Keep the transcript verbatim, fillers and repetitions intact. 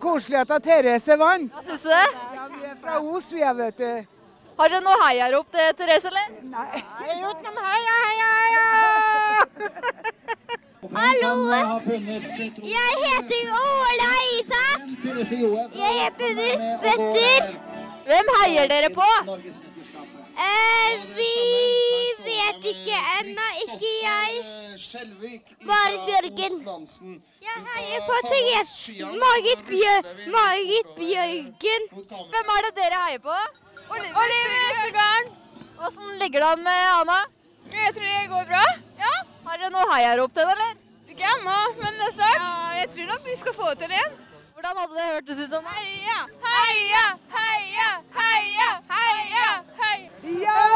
koselig at Therese vant. Hva synes du det? Ja, vi er fra Os, vi er, vet du. Har dere noe heiarop til Therese, eller? Nei. Jeg har gjort noe heia, heia, heia! Hallo! Jeg heter Ola Isak. Jeg heter Nils Petter. Hvem heier dere på? Eh, vi vet ikke ennå, ikke jeg. Marit Bjørgen. Jeg heier på Therese. Marit Bjørgen. Marit Bjørgen. Hvem er det dere heier på? Oliver Søgarden. Hvordan ligger det an med Anna? Jeg tror det går bra. Ja. Har dere noe heiarop til den, eller? Ikke ennå, men det er snart. Ja, jeg tror nok vi skal få til en. Hvordan hadde det hørtes ut som? Heia, heia, heia, heia, heia, heia. Ja!